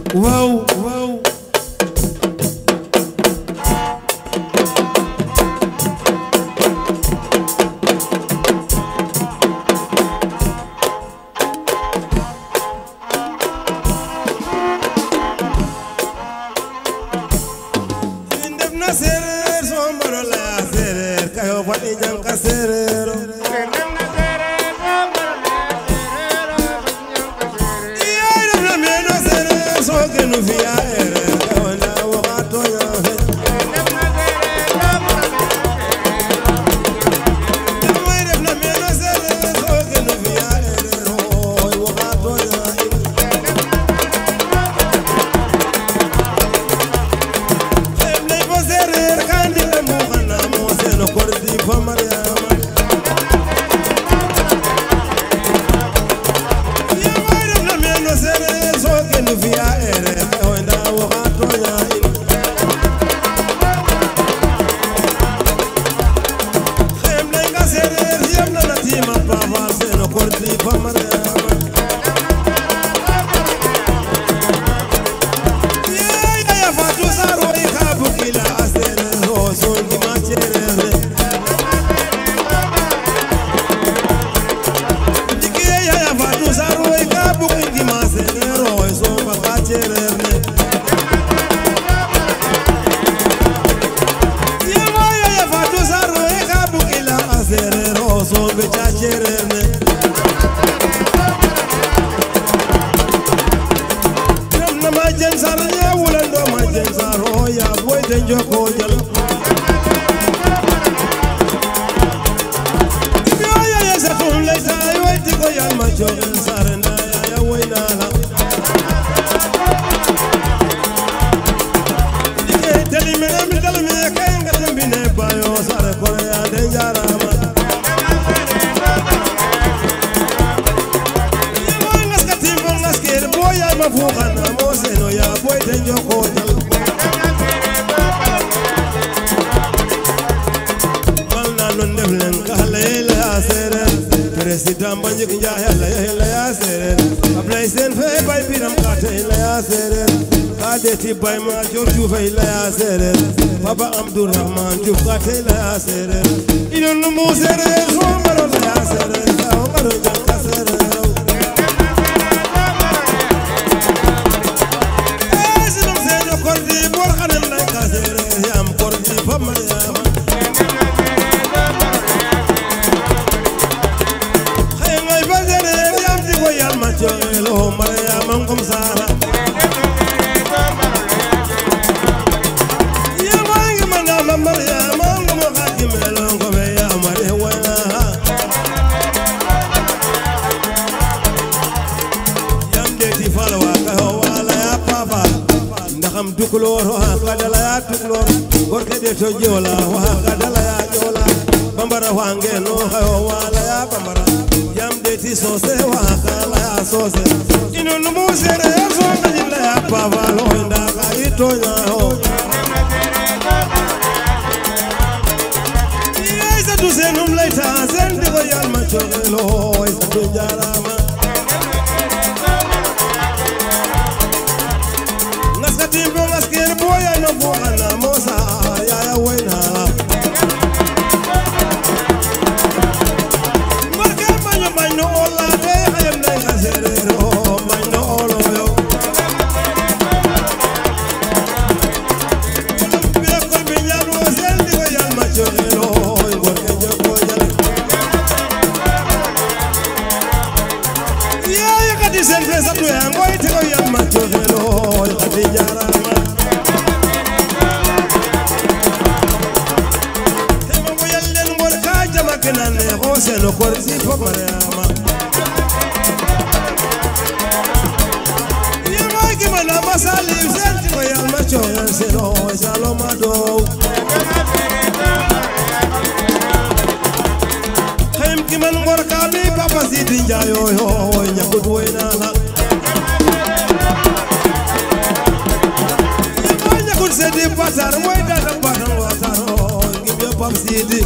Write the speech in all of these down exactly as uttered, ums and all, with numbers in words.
Wow, wow. Serer sombaro la serer kayo fati janka serero nenga serer sombaro la serero fati janka serero iya na meno serer so que no via ere kayo na wakato ya fe nenga serer sombaro la serero na meno serer so que no via ere ro wakato ya by my George Vaila Sere, Papa Abdurrahman, you got a Sere. You don't know Mosere, Somaro Sere, Somaro Sere. As you say, you call the Borhan like a Sere, I'm called the Pamaya. Hey, my brother, I'm the way I'm a Joel, Maria Mangum Sara. Tukulor wa kadala ya tukulor gorke de to jola wa kadala ya jola bambara wange no ha wala ya bambara yam de ti so se wa kala ya so se ino no mo sere so kadila ya pava lo nda ka ito nya ho isa tu se num laita sen de go yal ma cholo isa tu jarama Timbo masker boya no boana mosa ya ya wena Marke banyo banyo ola de hayam na kasero banyo olo yo Be ko binya no sel di ko yal ma chogelo gorke joko yal Ya ya kadi sen pesa tu ya ngoy te ko yal ma chogelo kadi jara se lo corsi po mariama ye mai ki mana basali senti ko yal macho se no salo mado khaym ki man ngor ka bi papa sidi njayo yo nya ko duena la ye mai nya ko se di pasar moy da da pasar wa saro ngi be pap sidi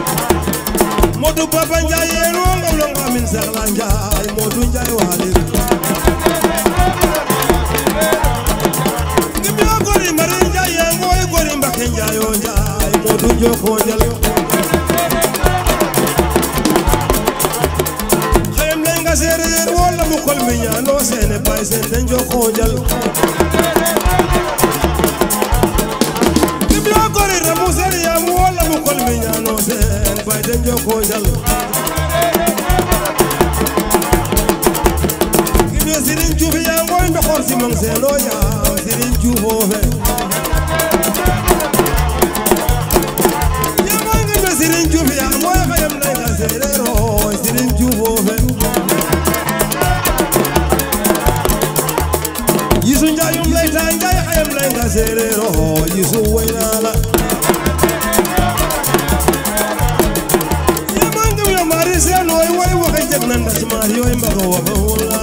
Modu Papa Njaye no ngolo ngamin sarla Njaay Modu Njaay wali joko jal xayam lenga sereer wala mu kol mi ñaano sene bay sen den joko jal kim yo gori ramu seriyam wala mu kol mi ñaano sen bay den joko jal kim yo sirin juufi ya ngoy ndoxor si mang selo ya sirin juufoofe Sirin Juufi ya moy xayam lay nga serero Sirin Juufoofe Yisu njaayum lay ta njaay xayam lay nga serero Yisu wayna la Yamangum ya mari seen way way waxe jeg na ndas maar yooy mbaga waxa wala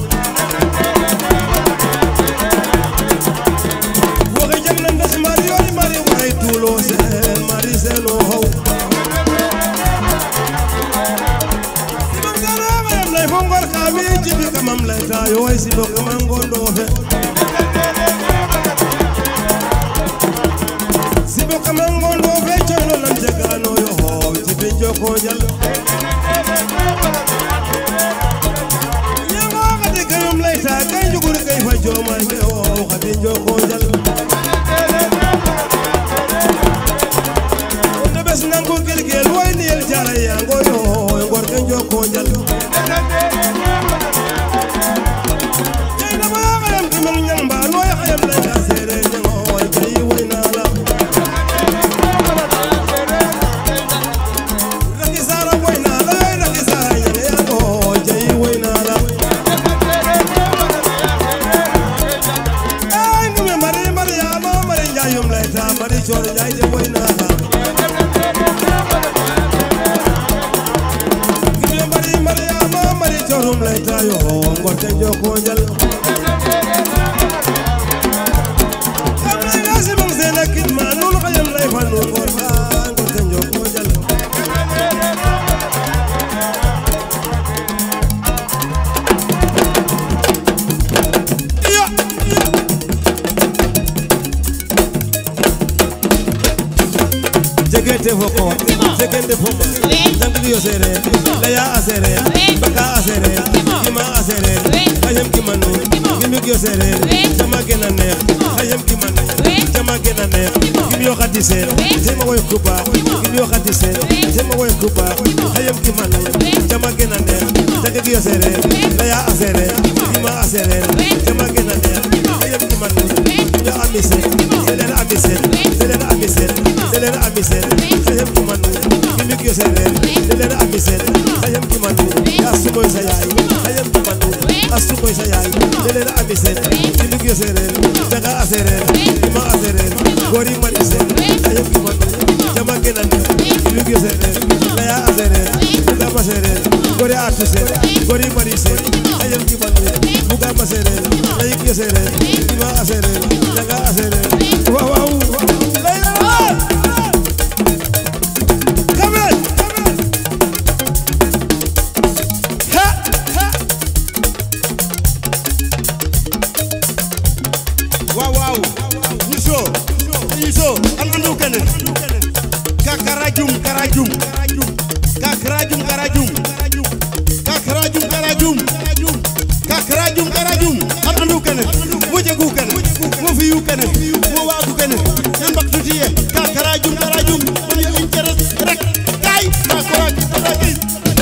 waxe jeg na ndas maar yooy mari waxe tuulo seen mari seen o xaw Mongor kami jibi kamam lay ta yoy si bo kamam gondo fe si bo kamam gondo fe chono lan jagano yo ho jibi joko jal yama gade kamam lay ta kay jugur kay fa joma ke ho gade joko jal onde bes nango gel gel way ni el jara yango yo ngor ke joko jal Jegete foko, jegende foma, zangliyo sere, laya asere, baka asere, kima asere, ayam kimanu, kimikyo sere, jama gena ne, ayam kimanu, jama gena ne, kimyo khati sere, jema woy kuba, kimyo khati sere, jema woy kuba, ayam kimanu, jama gena ne, zangliyo sere, laya asere, kima asere, jama gena ne, ayam kimanu, ya amise, sele amise, sele amise, sele amise. Sayam kimanu, kimikyo sere, sele amise, sayam kimanu, asumoy sayay, sayam kimanu, asumoy sayay, sele amise, kimikyo sere, daga asere, kima asere, gori manise, sayam kimanu, jama genane, kimikyo sere, laya asere, buga masere, gori atuse, gori manise, sayam kimanu, buga masere, layikyo sere, kima asere, daga asere, wow wow. Kakarajum karajum kakarajum karajum kakarajum karajum kakarajum karajum am andu kene mo jegu kene mo fiyu kene mo waagu kene en bak tutiye kakarajum karajum mo ñu interest rek kay kakarajum karajum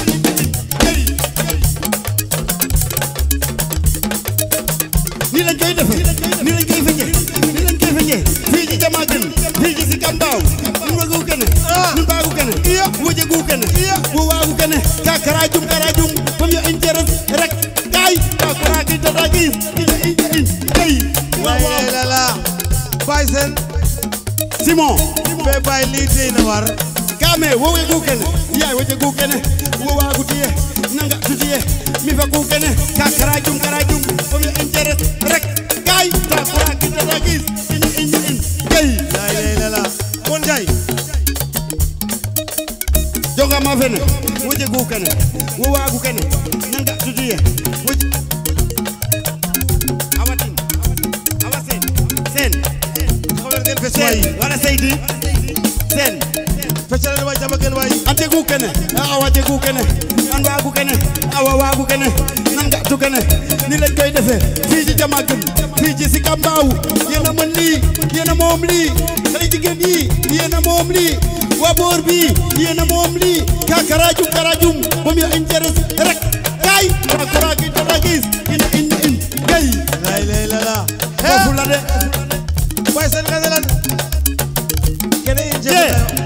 ni lañ koy defe ni lañ koy feñe ni lañ koy feñe fi ci jama gën fi ci Kambaaw nun baagu kene wuje gu kene wo waagu kene ka karajum karajum fam yo interes rek kay ka karagi tadagi ina ina in kay wa wa la la Baysen Simon be bay li dey na war kame wo gu kene ya wuje gu kene wo waagu tiye nanga tutiye mi fa gu kene ka karajum karajum fam yo interes rek kay ka karagi tadagi ina ina in kay la la la mon jay joga ma fene wuje gu kene wo waagu kene nanga tutiye wuje awatin awasen sen xolal ngeen fe soy wala seydi sen feccale way jama ken way ante gu kene awa je gu kene an waagu kene awa waagu kene nan nga tu kene ni lañ koy defee fii ci jama gën fii ci Sicap Mbao yéen a mën lii yéen a moom lii xale jigéen yi yéen a moom lii waa boor bi yéen a moom lii ka karajum karajum bom ya interes rek kay ka koragi tadagis in in in kay lay lay la la foofu la de way sen nga lan kene in je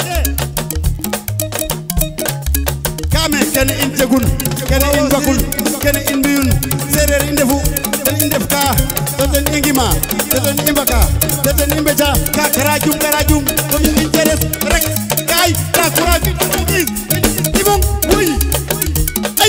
kame kene in jegun kene in bakul kene in biyun sereer in defu ten in def ka ten ingima ten imbaka ten imbeja ka karajum karajum bom ya interes rek kay ka koragi tadagis ibong wuy ay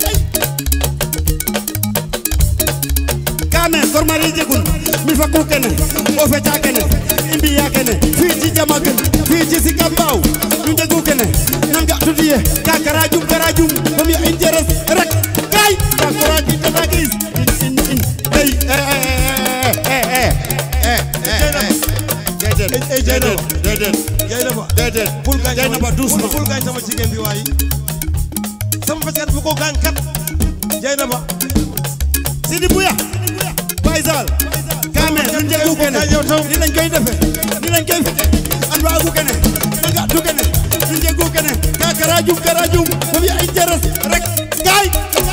kame kormari jegun mi fakku kene o feca kene imbiya kene fii ci jama gën fii ci Sicap Mbao ñu njëgu kene nan nga tudiye ka karajum karajum bam ya interes rek kay ka koragi tadagis in in kay ay jeyna déedéet jeyna ba déedéet bul gañ jeyna ba doucement bul gañ sama jigéen bi waay sama feccat bu ko gaañ kat jeyna ba Sidi Bouya Baysal kame ñu njëgu kene ni lañ koy defe ni lañ koy fete an waagu kene nan nga tu kene ñu njëgu kene ka karajum karajum bam ya interes rek kay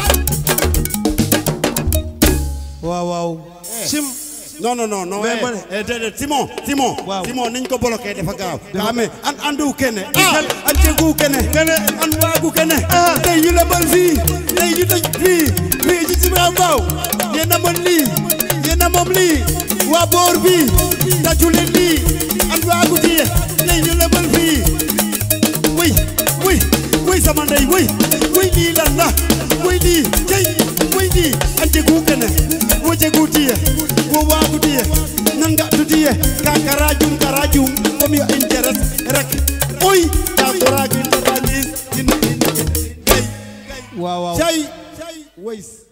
waaw waaw sim non non non non mais eh déedéet Simon Simon waaw Simon niñ ko bloqué dafa gaaw kame an andu kene ah an jegu kene kene an waagu kene tey ñu lebal fii tey ñu tëj fii fii ci Sicap Mbao yéen a mën lii yéen a moom lii waa boor bi tàccu leen lii an waagu tiye tey ñu lebal fii wuy wuy wuy sama ndey wuy wuy lii lan la wuy lii tey wuy lii an jegu kene wo jegu tiye wo waagu tiye nan nga tu tiye ka karajum karajum bam ya interes rek uy ka koragi tadagis in in kay waaw waaw cay ways